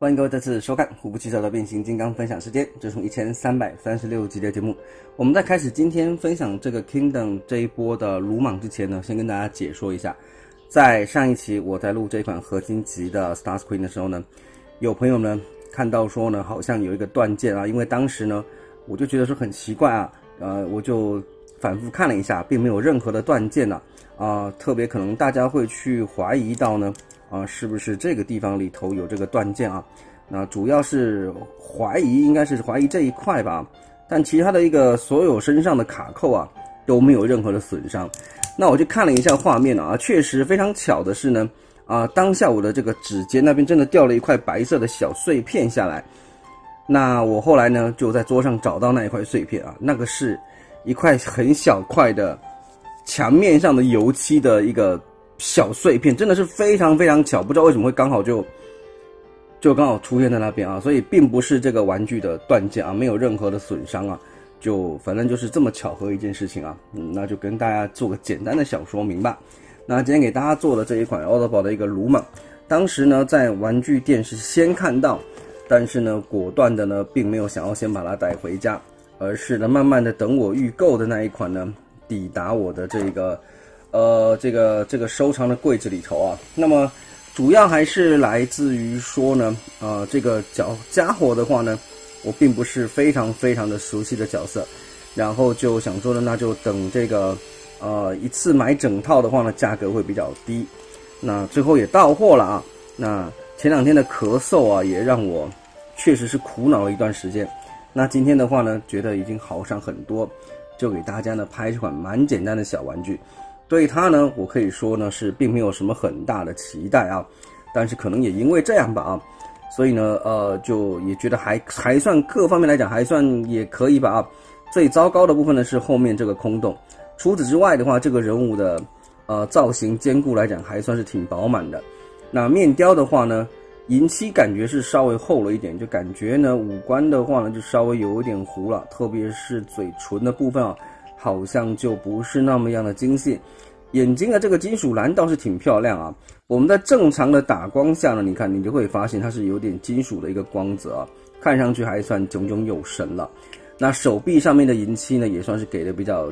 欢迎各位再次收看虎步汽车的变形金刚分享时间，这是1336集的节目。我们在开始今天分享这个 Kingdom 这一波的鲁莽之前呢，先跟大家解说一下，在上一期我在录这款合金级的 Starscream 的时候呢，有朋友呢看到说呢好像有一个断件啊，因为当时呢我就觉得说很奇怪啊，我就反复看了一下，并没有任何的断件啊，特别可能大家会去怀疑到呢是不是这个地方里头有这个断件啊？那主要是应该是怀疑这一块吧，但其他的一个所有身上的卡扣啊都没有任何的损伤。那我就看了一下画面啊，确实非常巧的是呢，当下我的这个指尖那边真的掉了一块白色的小碎片下来。那我后来呢就在桌上找到那一块碎片啊，那个是一块很小块的墙面上的油漆的一个小碎片，真的是非常非常巧，不知道为什么会刚好就刚好出现在那边啊，所以并不是这个玩具的断件啊，没有任何的损伤啊，就反正就是这么巧合一件事情啊，那就跟大家做个简单的小说明吧。那今天给大家做的这一款 Autobot 的一个鲁莽，当时呢在玩具店是先看到，但是呢果断的呢并没有想要先把它带回家，而是呢慢慢的等我预购的那一款呢抵达我的这个收藏的柜子里头啊。那么主要还是来自于说呢，这个家伙的话呢，我并不是非常非常的熟悉的角色，然后就想说呢，那就等这个一次买整套的话呢，价格会比较低。那最后也到货了啊。那前两天的咳嗽啊，也让我确实是苦恼了一段时间。那今天的话呢，觉得已经好上很多，就给大家呢拍这款蛮简单的小玩具。对它呢，我可以说呢是并没有什么很大的期待啊，但是可能也因为这样吧啊，所以呢就也觉得还算各方面来讲还算也可以吧啊。最糟糕的部分呢是后面这个空洞，除此之外的话，这个人物的造型坚固来讲还算是挺饱满的。那面雕的话呢，银漆感觉是稍微厚了一点，就感觉呢五官的话呢就稍微有一点糊了，特别是嘴唇的部分啊，好像就不是那么样的精细。眼睛的这个金属蓝倒是挺漂亮啊，我们在正常的打光下呢，你看你就会发现它是有点金属的一个光泽啊，看上去还算炯炯有神了。那手臂上面的银漆呢，也算是给的比较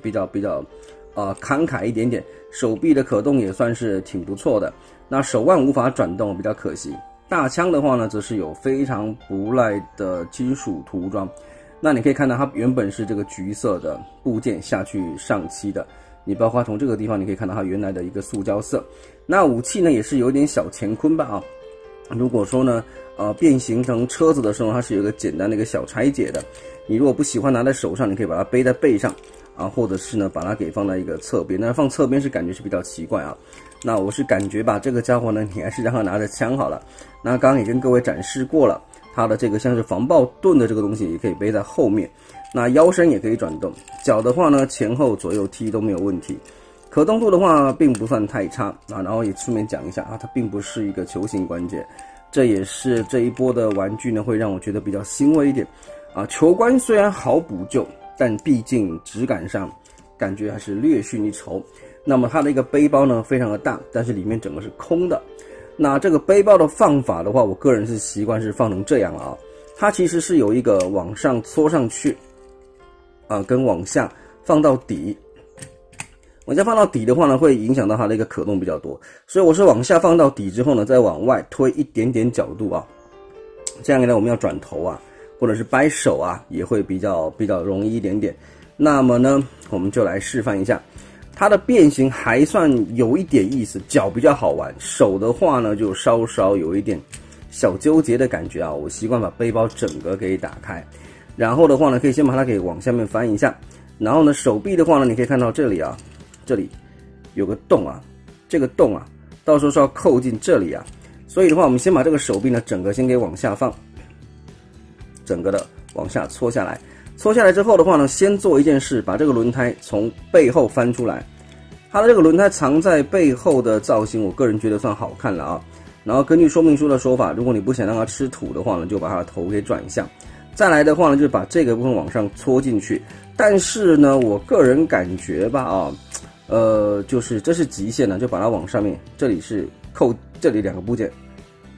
慷慨一点点，手臂的可动也算是挺不错的。那手腕无法转动，比较可惜。大枪的话呢，则是有非常不赖的金属涂装。那你可以看到它原本是这个橘色的部件下去上漆的，你包括从这个地方你可以看到它原来的一个塑胶色。那武器呢也是有点小乾坤吧啊。如果说呢变形成车子的时候，它是有一个简单的一个小拆解的。你如果不喜欢拿在手上，你可以把它背在背上啊，或者是呢把它给放在一个侧边。那放侧边是感觉是比较奇怪啊。那我是感觉吧，这个家伙呢，你还是让他拿着枪好了。那刚刚也跟各位展示过了，它的这个像是防爆盾的这个东西也可以背在后面。那腰身也可以转动，脚的话呢前后左右踢都没有问题。可动度的话并不算太差啊，然后也顺便讲一下啊，它并不是一个球形关节，这也是这一波的玩具呢会让我觉得比较欣慰一点啊。球关虽然好补救，但毕竟质感上感觉还是略逊一筹。那么它的一个背包呢非常的大，但是里面整个是空的。那这个背包的放法的话，我个人是习惯是放成这样了啊，它其实是有一个往上搓上去跟往下放到底。往下放到底的话呢，会影响到它的一个可动比较多，所以我是往下放到底之后呢，再往外推一点点角度啊，这样呢我们要转头啊，或者是掰手啊，也会比较容易一点点。那么呢，我们就来示范一下。它的变形还算有一点意思，脚比较好玩，手的话呢就稍稍有一点小纠结的感觉啊。我习惯把背包整个给打开，然后的话呢可以先把它给往下面翻一下，然后呢手臂的话呢你可以看到这里啊，这里有个洞啊，这个洞啊到时候是要扣进这里啊，所以的话我们先把这个手臂呢整个先给往下放，整个的往下搓下来。搓下来之后的话呢，先做一件事，把这个轮胎从背后翻出来。它的这个轮胎藏在背后的造型，我个人觉得算好看了啊。然后根据说明书的说法，如果你不想让它吃土的话呢，就把它的头给转向。再来的话呢，就是把这个部分往上搓进去。但是呢，我个人感觉吧啊，就是这是极限呢，就把它往上面，这里是扣这里两个部件，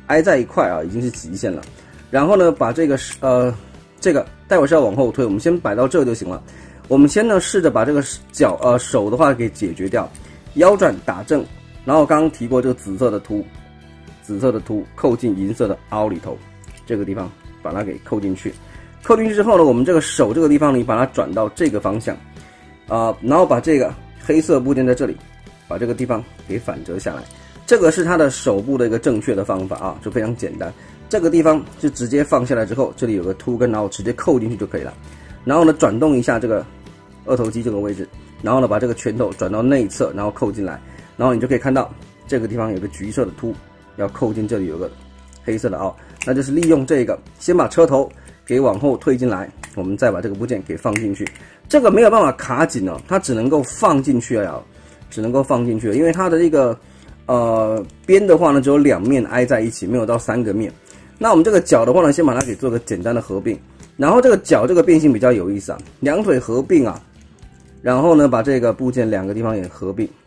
挨在一块啊，已经是极限了。然后呢，把这个待会是要往后推，我们先摆到这就行了。我们先呢试着把这个手的话给解决掉，腰转打正，然后刚刚提过这个紫色的凸扣进银色的凹里头，这个地方把它给扣进去。扣进去之后呢，我们这个手这个地方你把它转到这个方向，然后把这个黑色部件在这里，把这个地方给反折下来。这个是它的手部的一个正确的方法啊，就非常简单。这个地方就直接放下来之后，这里有个凸跟，然后直接扣进去就可以了。然后呢，转动一下这个二头肌这个位置，然后呢把这个拳头转到内侧，然后扣进来，然后你就可以看到这个地方有个橘色的凸，要扣进这里有个黑色的凹，那就是利用这个先把车头给往后退进来，我们再把这个部件给放进去。这个没有办法卡紧哦，它只能够放进去啊，只能够放进去，因为它的这个边的话呢只有2面挨在一起，没有到3个面。那我们这个脚的话呢，先把它给做个简单的合并，然后这个脚这个变形比较有意思啊，两腿合并啊，然后呢把这个部件2个地方也合并，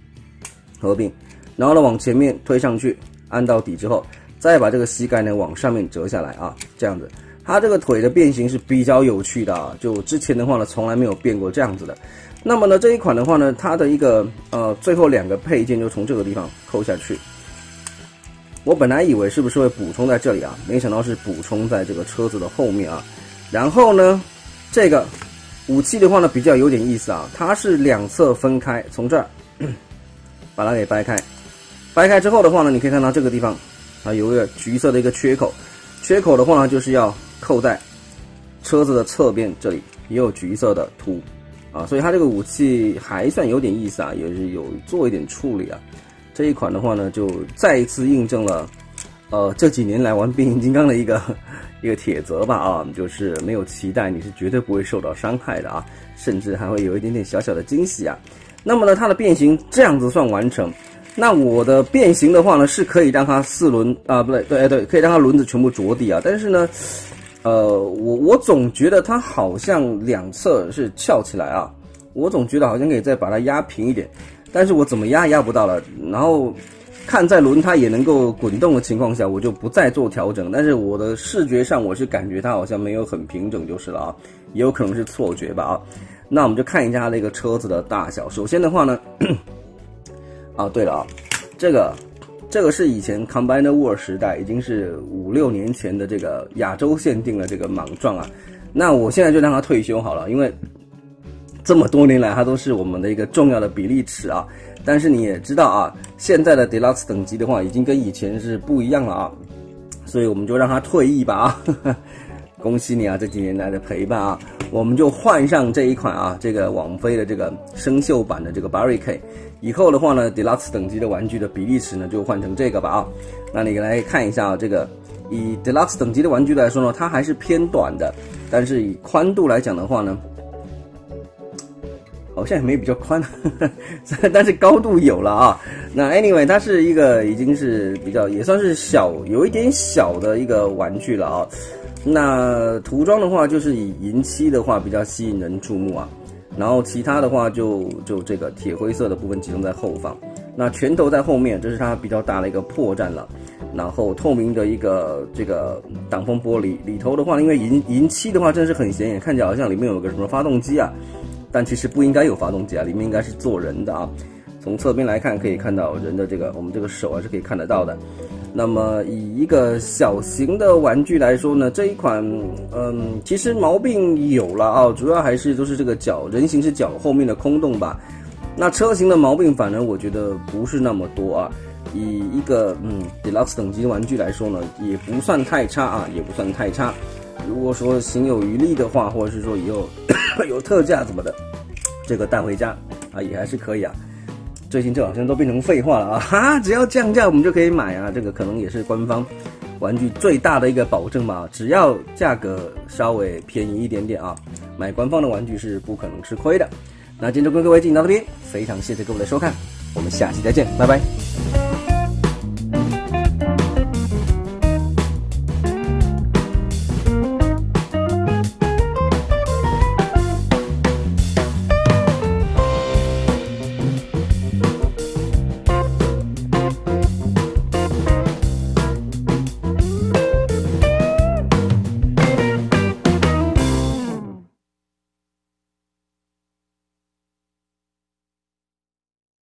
然后呢往前面推上去，按到底之后，再把这个膝盖呢往上面折下来啊，这样子。它这个腿的变形是比较有趣的啊，就之前的话呢从来没有变过这样子的。那么呢这一款的话呢，它的一个最后2个配件就从这个地方扣下去。我本来以为是不是会补充在这里啊，没想到是补充在这个车子的后面啊。然后呢，这个武器的话呢比较有点意思啊，它是2侧分开，从这儿把它给掰开，掰开之后的话呢，你可以看到这个地方啊有一个橘色的一个缺口，缺口的话呢就是要扣在车子的侧边，这里也有橘色的凸啊，所以它这个武器还算有点意思啊，也是有做一点处理啊。这一款的话呢，就再一次印证了，这几年来玩变形金刚的一个铁则吧啊，就是没有期待你是绝对不会受到伤害的啊，甚至还会有一点点小小的惊喜啊。那么呢，它的变形这样子算完成。那我的变形的话呢，是可以让它4轮啊，不对，对，可以让它轮子全部着地啊，但是呢，我总觉得它好像2侧是翘起来啊，我总觉得好像可以再把它压平一点。但是我怎么压不到了，然后看在轮胎也能够滚动的情况下，我就不再做调整。但是我的视觉上我是感觉它好像没有很平整就是了啊，也有可能是错觉吧啊。那我们就看一下它这个车子的大小。首先的话呢，对了啊，这个是以前 Combiner World 时代，已经是5、6年前的这个亚洲限定的这个莽撞啊。那我现在就让它退休好了，因为这么多年来，它都是我们的一个重要的比例尺啊。但是你也知道啊，现在的 Deluxe 等级的话，已经跟以前是不一样了啊。所以我们就让它退役吧啊！恭喜你啊，这几年来的陪伴啊！我们就换上这一款啊，这个网飞的这个生锈版的这个 Barricade。以后的话呢 ，Deluxe 等级的玩具的比例尺呢，就换成这个吧啊。那你来看一下啊，这个以 Deluxe 等级的玩具来说呢，它还是偏短的，但是以宽度来讲的话呢，好像也没比较宽，但是高度有了啊。那 anyway， 它是一个已经是比较也算是有一点小的一个玩具了啊。那涂装的话，就是以银漆的话比较吸引人注目啊。然后其他的话就这个铁灰色的部分集中在后方。那拳头在后面，这是它比较大的一个破绽了。然后透明的一个这个挡风玻璃里头的话，因为银漆的话真是很显眼，看起来好像里面有个什么发动机啊。但其实不应该有发动机啊，里面应该是做人的啊。从侧边来看，可以看到人的这个我们这个手啊是可以看得到的。那么以一个小型的玩具来说呢，这一款其实毛病有了啊，主要还是都是这个脚人形是脚后面的空洞吧。那车型的毛病反而我觉得不是那么多啊。以一个Deluxe 等级的玩具来说呢，也不算太差啊，也不算太差。如果说行有余力的话，或者是说以后有特价怎么的，这个带回家啊也还是可以啊。最近这好像都变成废话了啊！哈，只要降价我们就可以买啊，这个可能也是官方玩具最大的一个保证吧。只要价格稍微便宜一点点啊，买官方的玩具是不可能吃亏的。那今天就跟各位进行到这边，非常谢谢各位的收看，我们下期再见，拜拜。